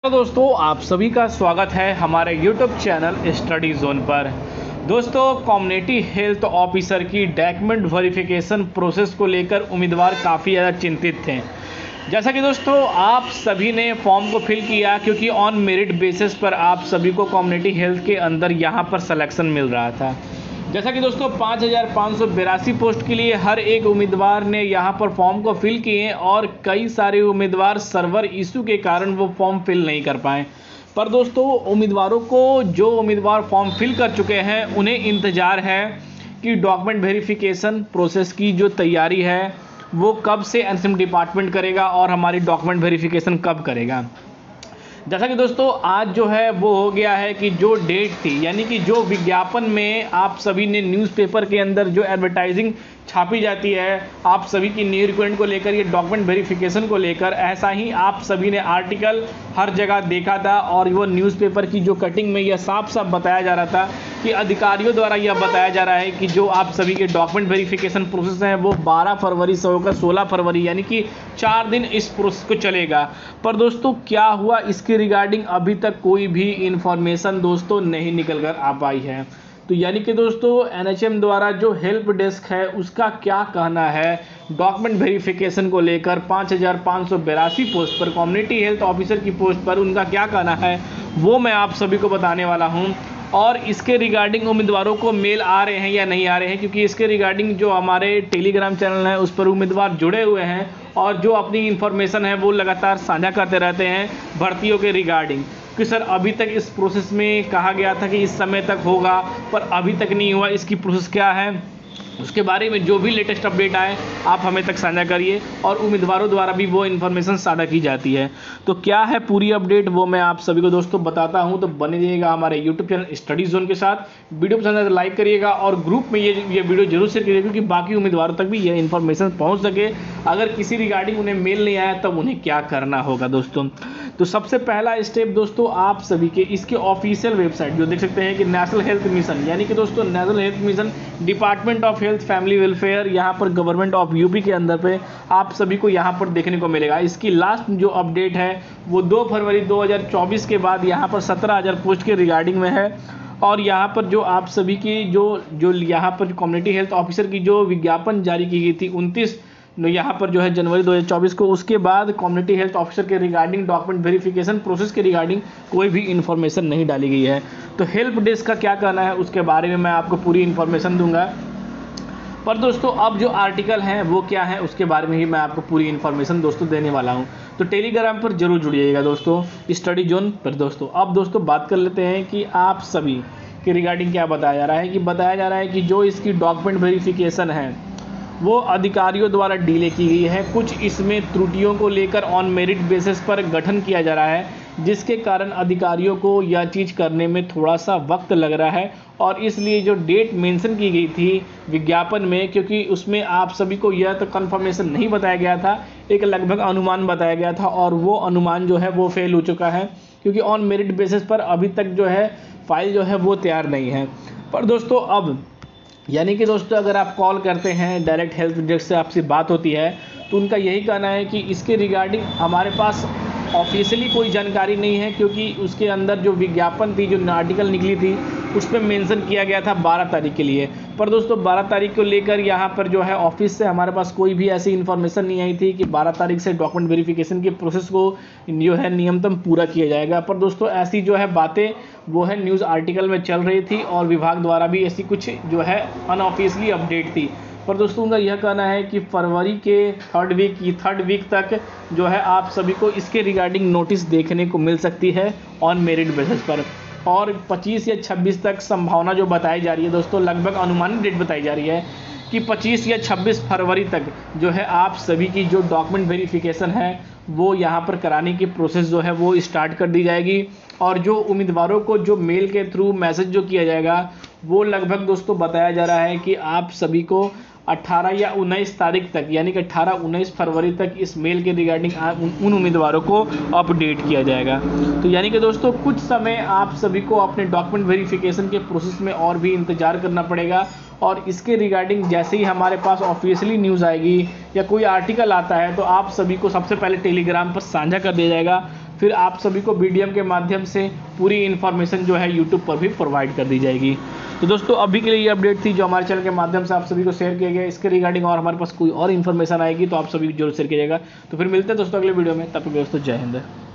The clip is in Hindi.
तो दोस्तों आप सभी का स्वागत है हमारे YouTube चैनल स्टडी जोन पर। दोस्तों कम्युनिटी हेल्थ ऑफिसर की डॉक्यूमेंट वेरिफिकेशन प्रोसेस को लेकर उम्मीदवार काफ़ी ज़्यादा चिंतित थे। जैसा कि दोस्तों आप सभी ने फॉर्म को फिल किया क्योंकि ऑन मेरिट बेसिस पर आप सभी को कम्युनिटी हेल्थ के अंदर यहाँ पर सिलेक्शन मिल रहा था। जैसा कि दोस्तों 5582 पोस्ट के लिए हर एक उम्मीदवार ने यहाँ पर फॉर्म को फिल किए और कई सारे उम्मीदवार सर्वर इशू के कारण वो फॉर्म फिल नहीं कर पाए। पर दोस्तों उम्मीदवारों को जो उम्मीदवार फॉर्म फिल कर चुके हैं उन्हें इंतज़ार है कि डॉक्यूमेंट वेरिफिकेशन प्रोसेस की जो तैयारी है वो कब से एनसीएम डिपार्टमेंट करेगा और हमारी डॉक्यूमेंट वेरिफिकेशन कब करेगा। जैसा कि दोस्तों आज जो है वो हो गया है कि जो डेट थी यानी कि जो विज्ञापन में आप सभी ने न्यूज़पेपर के अंदर जो एडवर्टाइजिंग छापी जाती है आप सभी की न्यू रिक्वायरमेंट को लेकर, ये डॉक्यूमेंट वेरिफिकेशन को लेकर, ऐसा ही आप सभी ने आर्टिकल हर जगह देखा था और वो न्यूज़पेपर की जो कटिंग में यह साफ साफ बताया जा रहा था कि अधिकारियों द्वारा यह बताया जा रहा है कि जो आप सभी के डॉक्यूमेंट वेरिफिकेशन प्रोसेस है वो 12 फरवरी से होकर 16 फरवरी यानी कि 4 दिन इस प्रोसेस को चलेगा। पर दोस्तों क्या हुआ इसके रिगार्डिंग अभी तक कोई भी इंफॉर्मेशन दोस्तों नहीं निकल कर आ पाई है। तो यानी कि दोस्तों एनएचएम द्वारा जो हेल्प डेस्क है उसका क्या कहना है डॉक्यूमेंट वेरिफिकेशन को लेकर 5582 पोस्ट पर कम्युनिटी हेल्थ ऑफिसर की पोस्ट पर उनका क्या कहना है वो मैं आप सभी को बताने वाला हूं। और इसके रिगार्डिंग उम्मीदवारों को मेल आ रहे हैं या नहीं आ रहे हैं, क्योंकि इसके रिगार्डिंग जो हमारे टेलीग्राम चैनल है उस पर उम्मीदवार जुड़े हुए हैं और जो अपनी इन्फॉर्मेशन है वो लगातार साझा करते रहते हैं भर्तियों के रिगार्डिंग कि सर अभी तक इस प्रोसेस में कहा गया था कि इस समय तक होगा पर अभी तक नहीं हुआ, इसकी प्रोसेस क्या है उसके बारे में जो भी लेटेस्ट अपडेट आए आप हमें तक साझा करिए और उम्मीदवारों द्वारा भी वो इन्फॉर्मेशन साझा की जाती है। तो क्या है पूरी अपडेट वो मैं आप सभी को दोस्तों बताता हूं, तो बने रहिएगा हमारे यूट्यूब चैनल स्टडी जोन के साथ। वीडियो पसंद आए तो लाइक करिएगा और ग्रुप में ये वीडियो जरूर शेयर करिएगा क्योंकि बाकी उम्मीदवारों तक भी ये इन्फॉर्मेशन पहुँच सके। अगर किसी रिगार्डिंग उन्हें मेल नहीं आया तब उन्हें क्या करना होगा दोस्तों। तो सबसे पहला स्टेप दोस्तों आप सभी के इसके ऑफिशियल वेबसाइट जो देख सकते हैं कि नेशनल हेल्थ मिशन यानी कि दोस्तों national health mission department of health family welfare यहाँ पर गवर्नमेंट ऑफ यूपी के अंदर पे आप सभी को यहाँ पर देखने को मिलेगा। इसकी लास्ट जो अपडेट है वो 2 फरवरी 2024 के बाद यहाँ पर 17,000 पोस्ट के रिगार्डिंग में है। और यहाँ पर जो आप सभी की जो यहाँ पर कम्युनिटी हेल्थ ऑफिसर की जो विज्ञापन जारी की गई थी 29 यहाँ पर जो है जनवरी 2024 को, उसके बाद कम्युनिटी हेल्थ ऑफिसर के रिगार्डिंग डॉक्यूमेंट वेरिफिकेशन प्रोसेस के रिगार्डिंग कोई भी इन्फॉर्मेशन नहीं डाली गई है। तो हेल्प डेस्क का क्या कहना है उसके बारे में मैं आपको पूरी इन्फॉर्मेशन दूंगा। पर दोस्तों अब जो आर्टिकल हैं वो क्या है उसके बारे में ही मैं आपको पूरी इन्फॉर्मेशन दोस्तों देने वाला हूं। तो टेलीग्राम पर जरूर जुड़िएगा दोस्तों स्टडी जोन पर। दोस्तों अब दोस्तों बात कर लेते हैं कि आप सभी के रिगार्डिंग क्या बताया जा रहा है। कि बताया जा रहा है कि जो इसकी डॉक्यूमेंट वेरिफिकेशन है वो अधिकारियों द्वारा डिले की गई है। कुछ इसमें त्रुटियों को लेकर ऑन मेरिट बेसिस पर गठन किया जा रहा है जिसके कारण अधिकारियों को यह चीज़ करने में थोड़ा सा वक्त लग रहा है। और इसलिए जो डेट मेंशन की गई थी विज्ञापन में, क्योंकि उसमें आप सभी को यह तो कंफर्मेशन नहीं बताया गया था, एक लगभग अनुमान बताया गया था और वो अनुमान जो है वो फेल हो चुका है क्योंकि ऑन मेरिट बेसिस पर अभी तक जो है फाइल जो है वो तैयार नहीं है। पर दोस्तों अब यानी कि दोस्तों अगर आप कॉल करते हैं डायरेक्ट हेल्प डेस्क से आपसे बात होती है तो उनका यही कहना है कि इसके रिगार्डिंग हमारे पास ऑफिशियली कोई जानकारी नहीं है क्योंकि उसके अंदर जो विज्ञापन थी जो आर्टिकल निकली थी उस पर मेंशन किया गया था 12 तारीख के लिए। पर दोस्तों 12 तारीख को लेकर यहाँ पर जो है ऑफिस से हमारे पास कोई भी ऐसी इन्फॉर्मेशन नहीं आई थी कि 12 तारीख से डॉक्यूमेंट वेरिफिकेशन के प्रोसेस को जो है नियमतम पूरा किया जाएगा। पर दोस्तों ऐसी जो है बातें वो है न्यूज़ आर्टिकल में चल रही थी और विभाग द्वारा भी ऐसी कुछ जो है अनऑफिशियली अपडेट थी। पर दोस्तों उनका यह कहना है कि फरवरी के थर्ड वीक तक जो है आप सभी को इसके रिगार्डिंग नोटिस देखने को मिल सकती है ऑन मेरिट बेसिस पर। और 25 या 26 तक संभावना जो बताई जा रही है दोस्तों, लगभग अनुमानित डेट बताई जा रही है कि 25 या 26 फरवरी तक जो है आप सभी की जो डॉक्यूमेंट वेरिफिकेशन है वो यहाँ पर कराने की प्रोसेस जो है वो स्टार्ट कर दी जाएगी। और जो उम्मीदवारों को जो मेल के थ्रू मैसेज जो किया जाएगा वो लगभग दोस्तों बताया जा रहा है कि आप सभी को 18 या 19 तारीख तक यानी कि 18-19 फरवरी तक इस मेल के रिगार्डिंग उन उम्मीदवारों को अपडेट किया जाएगा। तो यानी कि दोस्तों कुछ समय आप सभी को अपने डॉक्यूमेंट वेरिफिकेशन के प्रोसेस में और भी इंतजार करना पड़ेगा और इसके रिगार्डिंग जैसे ही हमारे पास ऑफिशियली न्यूज़ आएगी या कोई आर्टिकल आता है तो आप सभी को सबसे पहले टेलीग्राम पर साझा कर दिया जाएगा फिर आप सभी को BDM के माध्यम से पूरी इन्फॉर्मेशन जो है यूट्यूब पर भी प्रोवाइड कर दी जाएगी। तो दोस्तों अभी के लिए ये अपडेट थी जो हमारे चैनल के माध्यम से आप सभी को शेयर किया गया। इसके रिगार्डिंग और हमारे पास कोई और इन्फॉर्मेशन आएगी तो आप सभी को जरूर शेयर कीजिएगा। तो फिर मिलते हैं दोस्तों अगले वीडियो में, तब तक दोस्तों जय हिंद।